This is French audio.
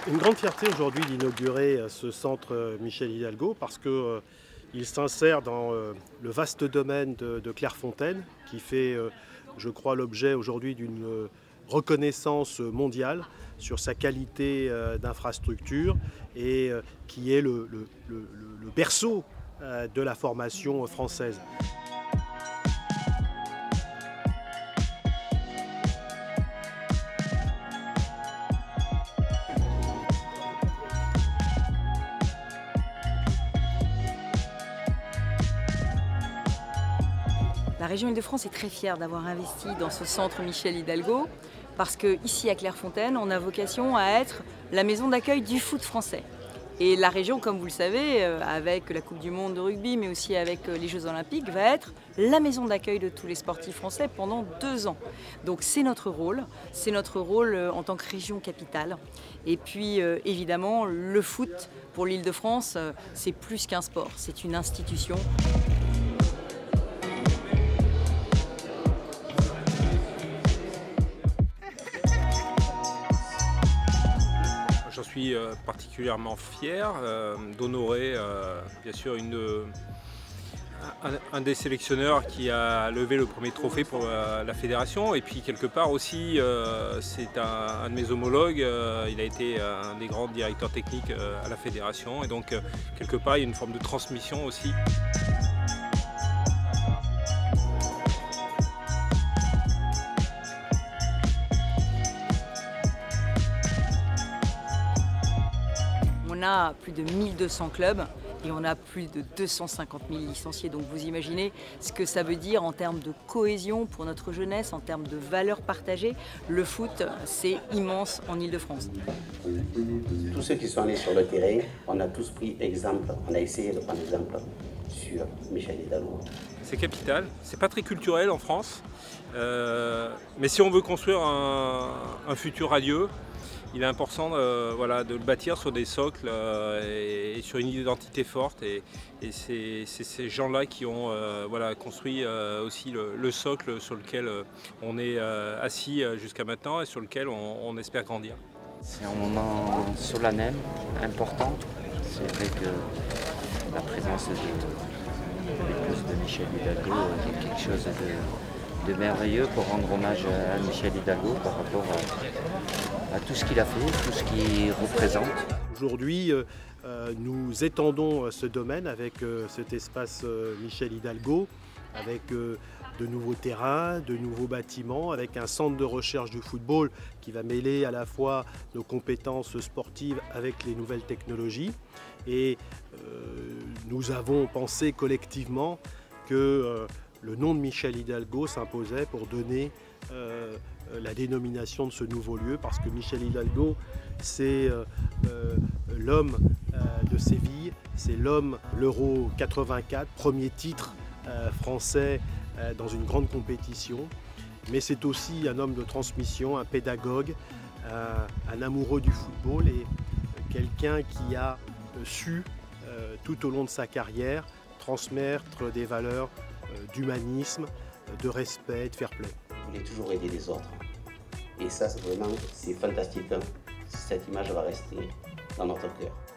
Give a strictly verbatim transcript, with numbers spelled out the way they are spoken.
Une grande fierté aujourd'hui d'inaugurer ce centre Michel Hidalgo parce qu'il s'insère dans le vaste domaine de, de Clairefontaine qui fait, je crois, l'objet aujourd'hui d'une reconnaissance mondiale sur sa qualité d'infrastructure et qui est le, le, le, le berceau de la formation française. La région Île-de-France est très fière d'avoir investi dans ce centre Michel Hidalgo parce qu'ici à Clairefontaine, on a vocation à être la maison d'accueil du foot français. Et la région, comme vous le savez, avec la Coupe du Monde de rugby, mais aussi avec les Jeux Olympiques, va être la maison d'accueil de tous les sportifs français pendant deux ans. Donc c'est notre rôle, c'est notre rôle en tant que région capitale. Et puis évidemment, le foot pour l'Île-de-France, c'est plus qu'un sport, c'est une institution. J'en suis particulièrement fier euh, d'honorer euh, bien sûr une, un, un des sélectionneurs qui a levé le premier trophée pour la, la fédération, et puis quelque part aussi euh, c'est un, un de mes homologues, euh, il a été un des grands directeurs techniques euh, à la fédération, et donc euh, quelque part il y a une forme de transmission aussi. On a plus de mille deux cents clubs et on a plus de deux cent cinquante mille licenciés. Donc vous imaginez ce que ça veut dire en termes de cohésion pour notre jeunesse, en termes de valeurs partagées. Le foot, c'est immense en Île-de-France. Tous ceux qui sont allés sur le terrain, on a tous pris exemple, on a essayé de prendre exemple sur Michel Hidalgo. C'est capital, c'est pas très culturel en France, euh, mais si on veut construire un, un futur radieux, il est important euh, voilà, de le bâtir sur des socles euh, et, et sur une identité forte. Et, et c'est ces gens-là qui ont euh, voilà, construit euh, aussi le, le socle sur lequel euh, on est euh, assis jusqu'à maintenant et sur lequel on, on espère grandir. C'est un moment solennel, important. C'est vrai que la présence de l'épouse de Michel Hidalgo est quelque chose de, de merveilleux pour rendre hommage à Michel Hidalgo par rapport à, à tout ce qu'il a fait, tout ce qu'il représente. Aujourd'hui, euh, nous étendons ce domaine avec euh, cet espace euh, Michel Hidalgo, avec euh, de nouveaux terrains, de nouveaux bâtiments, avec un centre de recherche du football qui va mêler à la fois nos compétences sportives avec les nouvelles technologies. Et euh, nous avons pensé collectivement que euh, le nom de Michel Hidalgo s'imposait pour donner euh, la dénomination de ce nouveau lieu, parce que Michel Hidalgo, c'est euh, euh, l'homme euh, de Séville, c'est l'homme l'Euro quatre-vingt-quatre, premier titre euh, français euh, dans une grande compétition, mais c'est aussi un homme de transmission, un pédagogue, un, un amoureux du football et quelqu'un qui a su euh, tout au long de sa carrière transmettre des valeurs euh, d'humanisme, de respect, de fair play. Il a toujours aidé les autres. Et ça, vraiment, c'est fantastique. Cette image va rester dans notre cœur.